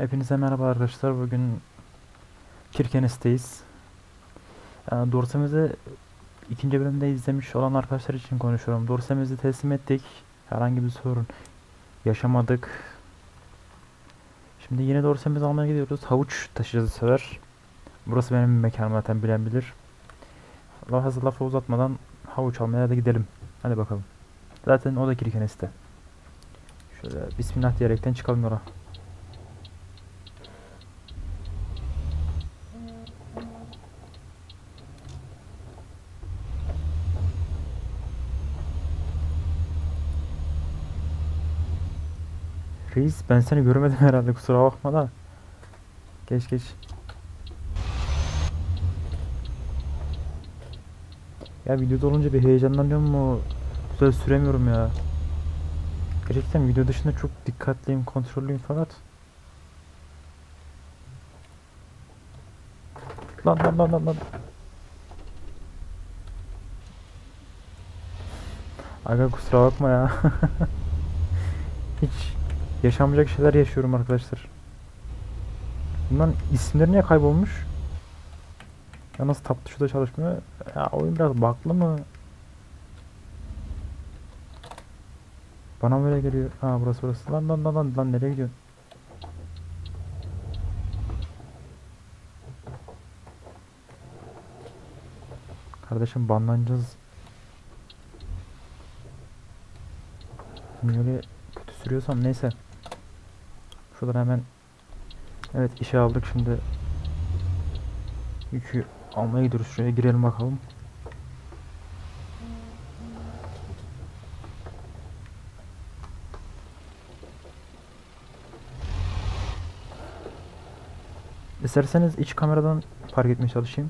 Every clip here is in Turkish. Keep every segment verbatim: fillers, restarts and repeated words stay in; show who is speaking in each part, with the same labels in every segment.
Speaker 1: Hepinize merhaba arkadaşlar. Bugün Kirkenes'teyiz. Yani Dorsemiz'i ikinci bölümde izlemiş olan arkadaşlar için konuşuyorum. Dorsemiz'i teslim ettik. Herhangi bir sorun yaşamadık. Şimdi yine Dorsemizi almaya gidiyoruz. Havuç taşıyacağız bu sefer. Burası benim mekanım, zaten bilen bilir. Lafı lafı uzatmadan havuç almaya da gidelim. Hadi bakalım. Zaten o da Kirkenes'te. Şöyle bismillah diyerekten çıkalım yola. Reis, ben seni görmedim herhalde, kusura bakma da. Geç geç. Ya videoda olunca bir heyecanlanıyor mu? Güzel süremiyorum ya. Gerçekten video dışında çok dikkatliyim, kontrollüyüm fakat. Lan lan lan lan lan. Aga kusura bakma ya. Hiç yaşanmayacak şeyler yaşıyorum arkadaşlar. Bundan isimleri niye kaybolmuş? Ya nasıl tap tuşu da çalışmıyor? Ya oyun biraz bug'lı mı? Bana böyle geliyor. Ha, burası burası. Lan lan lan lan lan, nereye gidiyorsun? Kardeşim banlanacağız. Niye öyle kötü sürüyorsam neyse. Şuradan hemen, evet, işe aldık, şimdi yükü almaya gidiyoruz. Şuraya girelim bakalım. İsterseniz iç kameradan park etmeye çalışayım.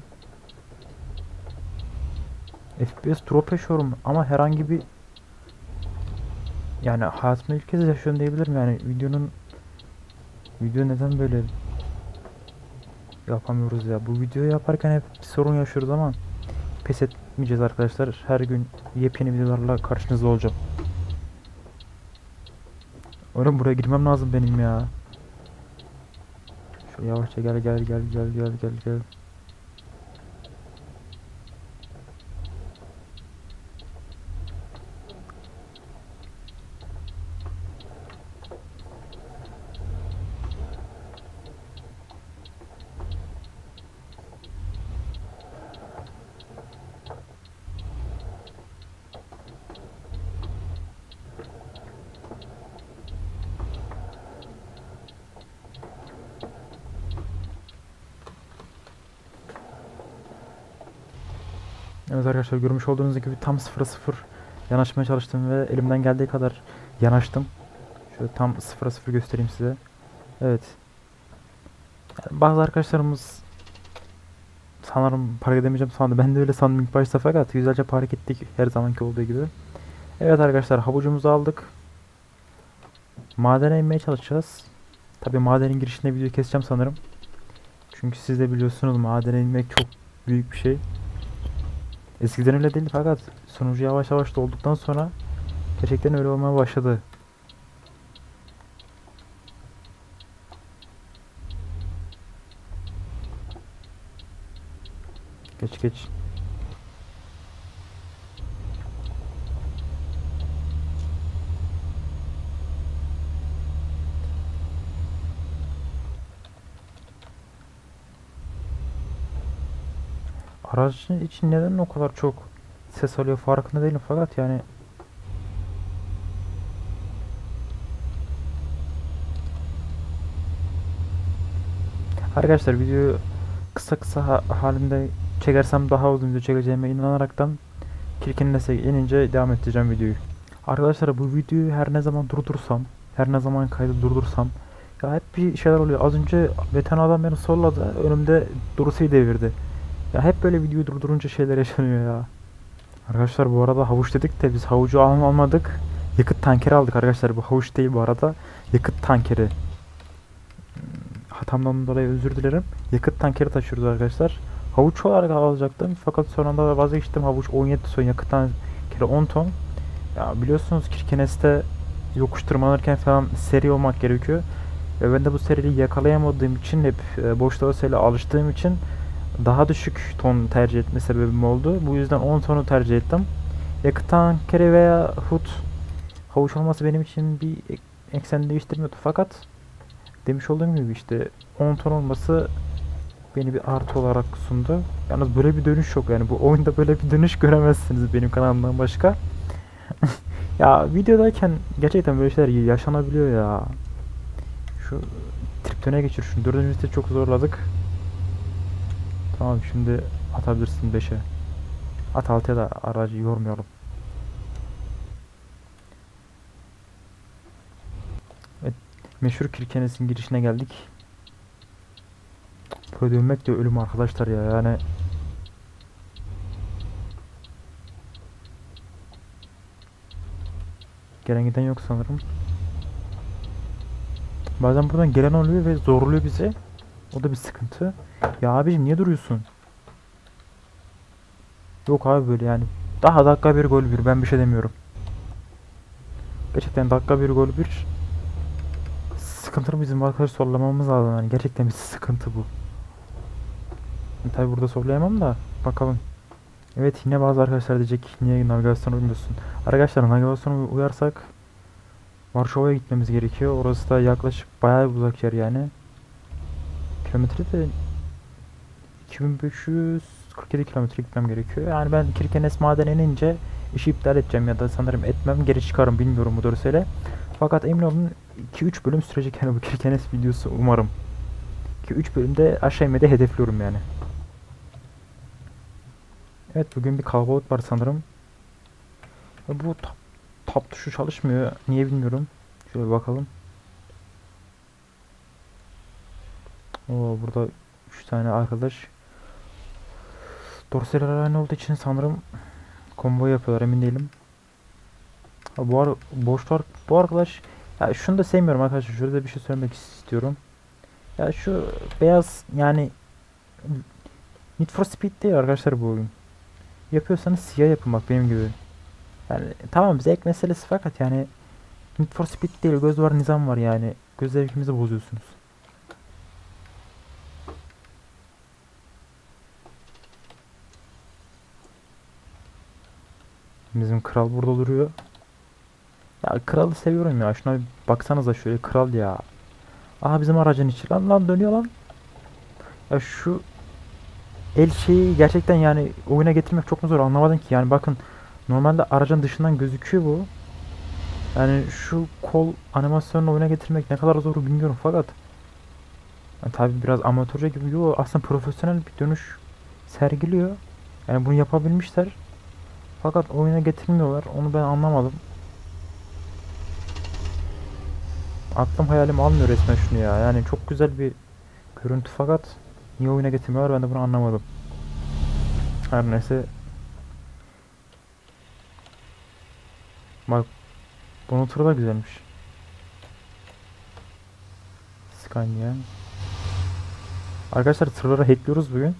Speaker 1: F P S drop yaşıyorum ama herhangi bir, yani hayatımda ilk kez yaşıyorum diyebilirim. Yani videonun video neden böyle yapamıyoruz ya? Bu videoyu yaparken hep bir sorun yaşıyoruz ama pes etmeyeceğiz arkadaşlar. Her gün yepyeni videolarla karşınızda olacağım. Oğlum buraya girmem lazım benim ya. Şöyle yavaşça gel gel gel gel gel gel gel. Evet arkadaşlar, görmüş olduğunuz gibi tam sıfıra sıfır yanaşmaya çalıştım ve elimden geldiği kadar yanaştım. Şöyle tam sıfıra sıfır göstereyim size. Evet. Yani bazı arkadaşlarımız sanırım park edemeyeceğim sandı. Ben de öyle sandım ilk başta fakat güzelce park ettik her zamanki olduğu gibi. Evet arkadaşlar, havucumuzu aldık. Madene inmeye çalışacağız. Tabi madenin girişinde video keseceğim sanırım. Çünkü siz de biliyorsunuz, madene inmek çok büyük bir şey. Eskiden öyle değildi fakat sonucu yavaş yavaş dolduktan sonra gerçekten öyle olmaya başladı. Geç geç. Aracın için neden o kadar çok ses alıyor farkında değilim fakat yani arkadaşlar, videoyu kısa kısa ha halinde çekersem daha uzun video çekeceğime inanaraktan Kirkenes'e inince devam edeceğim videoyu. Arkadaşlar, bu videoyu her ne zaman durdursam, her ne zaman kaydı durdursam ya hep bir şeyler oluyor. Az önce beton adam beni solladı, önümde Dorus'u devirdi. Ya hep böyle videoyu durdurunca şeyler yaşanıyor ya. Arkadaşlar, bu arada havuç dedik de biz havucu al almadık. Yakıt tankeri aldık arkadaşlar. Bu havuç değil bu arada. Yakıt tankeri. Hatamdan dolayı özür dilerim. Yakıt tankeri taşıyoruz arkadaşlar. Havuç olarak alacaktım fakat son anda vazgeçtim. Havuç on yedi ton, yakıt tankeri on ton. Ya biliyorsunuz Kirkenes'te yokuş tırmanırken falan seri olmak gerekiyor. Ve ben de bu seriyi yakalayamadığım için, hep e, boş seriyle alıştığım için daha düşük ton tercih etme sebebim oldu. Bu yüzden on tonu tercih ettim. Yakıt tankeri veya hut havuç olması benim için bir ek- eksen değiştirmiyordu. Fakat demiş olduğum gibi işte on ton olması beni bir artı olarak sundu. Yalnız böyle bir dönüş yok, yani bu oyunda böyle bir dönüş göremezsiniz benim kanalımdan başka. Ya videodayken gerçekten böyle şeyler yaşanabiliyor ya. Şu triptone geçir şunu. Dördüncü vitesi çok zorladık. Tamam, şimdi atabilirsin beşe. At altıya da aracı yormayalım. Evet, meşhur Kirkenes'in girişine geldik. Böyle dönmek de ölüm arkadaşlar ya, yani gelen giden yok sanırım. Bazen buradan gelen oluyor ve zorluyor bizi. O da bir sıkıntı. Ya abicim niye duruyorsun? Yok abi böyle yani. Daha dakika bir gol bir, ben bir şey demiyorum. Gerçekten dakika bir gol bir. Sıkıntılı, bizim arkadaş sollamamız lazım yani. Gerçekten bir sıkıntı bu. Tabi burada sollayamam da bakalım. Evet, yine bazı arkadaşlar diyecek niye navigasyona uymuyorsun? Arkadaşlar navigasyona uyarsak Varşova'ya gitmemiz gerekiyor. Orası da yaklaşık bayağı bir uzak yer yani. Kilometre de iki bin beş yüz kırk yedi kilometre gitmem gerekiyor. Yani ben Kirkenes maden inince işi iptal edeceğim ya da sanırım etmem, geri çıkarım, bilmiyorum bu doğrusuyla. Fakat emin olun iki üç bölüm sürecek yani bu Kirkenes videosu, umarım. iki üç bölümde aşağı inmeyi hedefliyorum yani. Evet, bugün bir kalabalık var sanırım. Ve bu tab, tab tuşu çalışmıyor. Niye bilmiyorum. Şöyle bakalım. Oo, burada üç tane arkadaş. Dorseler aynı olduğu için sanırım konvoy yapıyorlar, emin değilim. Ha, bu ar boşlar bu arkadaş, ya şunu da sevmiyorum arkadaşlar. Şurada bir şey söylemek istiyorum. Ya şu beyaz yani Need for Speed değil arkadaşlar bu oyun. Yapıyorsanız siyah yapın, bak benim gibi. Yani tamam, zevk meselesi, fakat yani Need for Speed değil, göz var nizam var yani. Göz zevkimizi bozuyorsunuz. Bizim kral burada duruyor. Ya kralı seviyorum ya. Şuna bir baksanıza, şöyle kral ya. Aha, bizim aracın içi. Lan lan dönüyor lan. Ya şu el şeyi gerçekten yani oyuna getirmek çok mu zor, anlamadım ki. Yani bakın, normalde aracın dışından gözüküyor bu. Yani şu kol animasyonunu oyuna getirmek ne kadar zor bilmiyorum, fakat yani tabi biraz amatörce gibi. Yo, aslında profesyonel bir dönüş sergiliyor. Yani bunu yapabilmişler. Fakat oyuna getirmiyorlar. Onu ben anlamadım. Aklım hayalim almıyor resmen şunu ya. Yani çok güzel bir görüntü, fakat niye oyuna getirmiyorlar, ben de bunu anlamadım. Her neyse. Bak, bunun tırı da güzelmiş. Scania. Arkadaşlar tırları hackliyoruz bugün.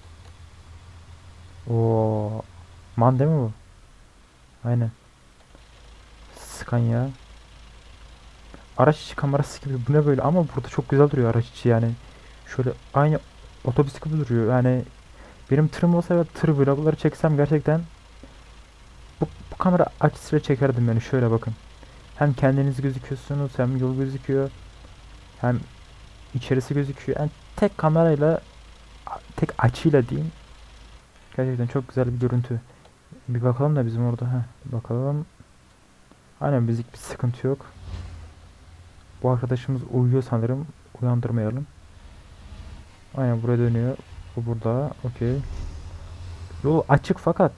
Speaker 1: Oo, man değil mi bu? Aynen. Scania. Araç içi kamerası gibi, bu ne böyle, ama burada çok güzel duruyor araç içi yani. Şöyle aynı otobüs gibi duruyor yani. Benim tırım olsa ve tır vlogları çeksem gerçekten bu, bu kamera açısıyla çekerdim yani. Şöyle bakın. Hem kendiniz gözüküyorsunuz, hem yol gözüküyor, hem içerisi gözüküyor. Yani tek kamerayla, tek açıyla diyeyim. Gerçekten çok güzel bir görüntü. Bir bakalım da bizim orada. Heh, bakalım. Aynen, bizlik bir sıkıntı yok. Bu arkadaşımız uyuyor sanırım. Uyandırmayalım. Aynen, buraya dönüyor. Bu burada. Okey. Yol açık fakat.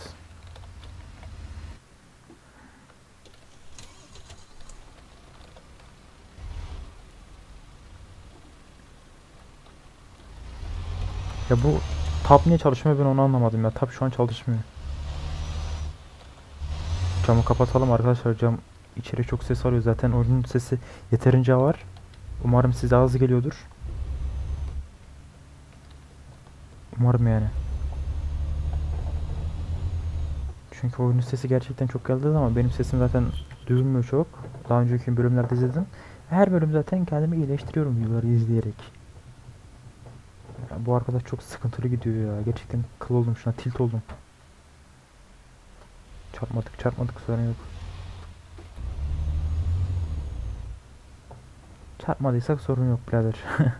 Speaker 1: Ya bu tab niye çalışmıyor, ben onu anlamadım ya. Tab şu an çalışmıyor. Camı kapatalım arkadaşlar. Cam içeri çok ses alıyor. Zaten oyunun sesi yeterince var. Umarım size az geliyordur. Umarım yani. Çünkü oyunun sesi gerçekten çok geldiği zaman benim sesim zaten duyulmuyor çok. Daha önceki bölümlerde izledim. Her bölüm zaten kendimi iyileştiriyorum videoları izleyerek. Ya bu arkadaş çok sıkıntılı gidiyor ya. Gerçekten kıl oldum, şuna tilt oldum. Çarpmadık çarpmadık sorun yok. Çarpmadıysak sorun yok birader.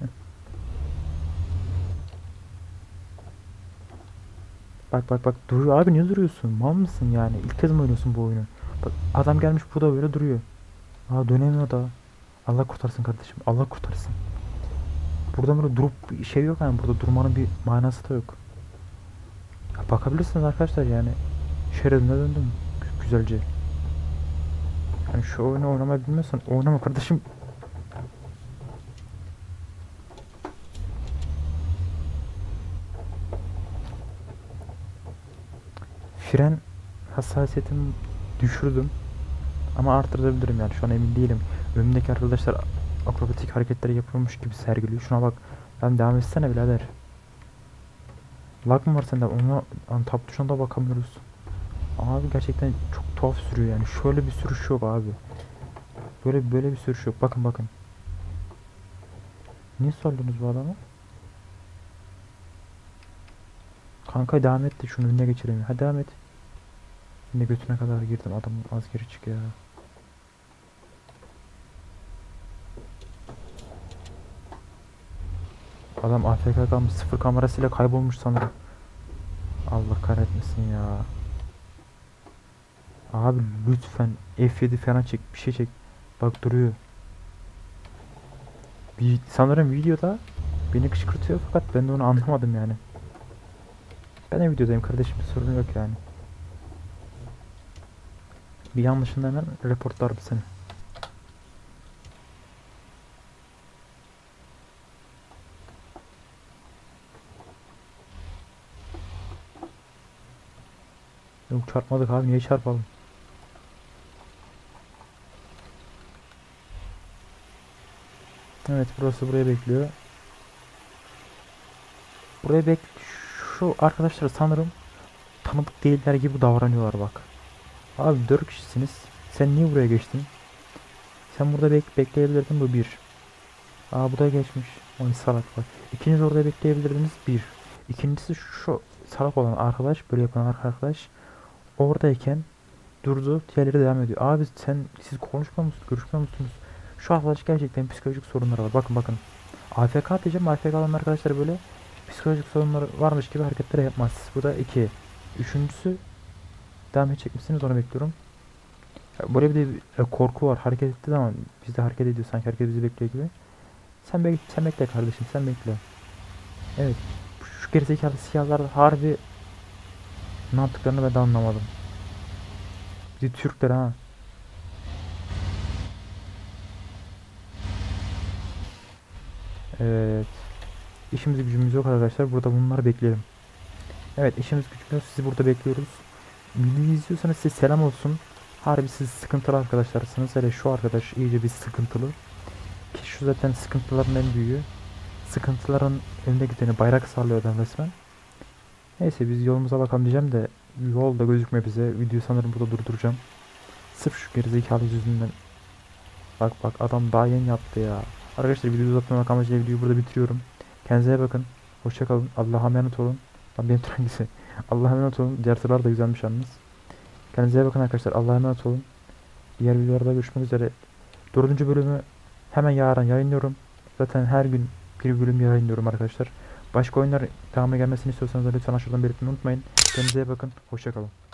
Speaker 1: Bak bak bak duruyor abi, niye duruyorsun? Mal mısın yani? İlk kez mi oynuyorsun bu oyunu? Bak adam gelmiş burada böyle duruyor. Aa dönemiyor da. Allah kurtarsın kardeşim. Allah kurtarsın. Burada böyle durup bir şey yok yani, burada durmanın bir manası da yok. Ya bakabilirsiniz arkadaşlar yani. Şeridine döndüm. Gü- Güzelce. Yani şu oyunu oynamayı bilmiyorsan oynama kardeşim. Fren hassasiyetimi düşürdüm. Ama arttırabilirim yani, şu an emin değilim. Önümdeki arkadaşlar akrobatik hareketleri yapıyormuş gibi sergiliyor. Şuna bak. Lan devam etsene birader. Lag mı var sende? Ona hani tap tuşuna da bakamıyoruz. Abi gerçekten çok tuhaf sürüyor yani. Şöyle bir sürüş yok abi. Böyle böyle bir sürüş yok. Bakın bakın. Niye sordunuz bu adamı? Kanka devam et de şunu önüne geçirelim. Hadi devam et. Yine götüne kadar girdim. Adam az geri çık ya. Adam A F K kalmış. Sıfır kamerasıyla kaybolmuş sanırım. Allah kahretmesin ya. Abi lütfen F yedi falan çek. Bir şey çek. Bak duruyor. Bir, sanırım videoda beni kışkırtıyor fakat ben de onu anlamadım yani. Ben de videodayım kardeşim, bir sorun yok yani. Bir yanlışında hemen reportlarım seni. Yok çarpmadık abi, niye çarpalım? Evet burası buraya bekliyor. Buraya bek Şu arkadaşlar sanırım tanıdık değiller gibi davranıyorlar bak. Abi dört kişisiniz. Sen niye buraya geçtin? Sen burada bek bekleyebilirdin, bu bir. Aa bu da geçmiş. Oy salak bak. İkiniz orada bekleyebilirdiniz, bir. İkincisi şu salak olan arkadaş, böyle yapan arkadaş oradayken durdu, diğerleri devam ediyor. Abi sen siz konuşmuyor musunuz, görüşmüyor musunuz? Şu arkadaş gerçekten psikolojik sorunları var. Bakın bakın. A F K diyeceğim. A F K olan arkadaşlar böyle psikolojik sorunları varmış gibi hareketler yapmaz. Bu da iki. Üçüncüsü devam edecek misiniz, onu bekliyorum. Ya böyle bir de bir, e, korku var. Hareket ettiği zaman biz de hareket ediyor sanki, herkes bizi bekliyor gibi. Sen, bek sen bekle kardeşim, sen bekle. Evet. Şu gerizekalı siyahlar harbi ne yaptıklarını ben de anlamadım. Bir de Türkler ha. Evet. İşimiz gücümüz yok arkadaşlar. Burada bunları bekleyelim. Evet, işimiz gücümüz yok. Sizi burada bekliyoruz. Videoyu izliyorsanız size selam olsun. Harbi siz sıkıntılı arkadaşlarsınız. Hele şu arkadaş iyice bir sıkıntılı. Ki şu zaten sıkıntıların en büyüğü. Sıkıntıların önüne gideni bayrak sallıyor adam resmen. Neyse biz yolumuza bakalım diyeceğim de yol da gözükmüyor bize. Videoyu sanırım burada durduracağım. Sırf şu gerizekalı yüzünden. Bak bak adam daha yeni yaptı ya. Arkadaşlar videoyu uzatmamak amacıyla videoyu burada bitiriyorum. Kendinize iyi bakın. Hoşça kalın. Allah'a emanet olun. Lan benim hangisi? Allah'a emanet olun. Diğer tırlar da güzelmiş yalnız. Kendinize iyi bakın arkadaşlar. Allah'a emanet olun. Diğer videolarda görüşmek üzere. Dördüncü bölümü hemen yarın yayınlıyorum. Zaten her gün bir bölüm yayınlıyorum arkadaşlar. Başka oyunlar devamı gelmesini istiyorsanız da lütfen aşağıdan belirtmeyi unutmayın. Kendinize iyi bakın. Hoşça kalın.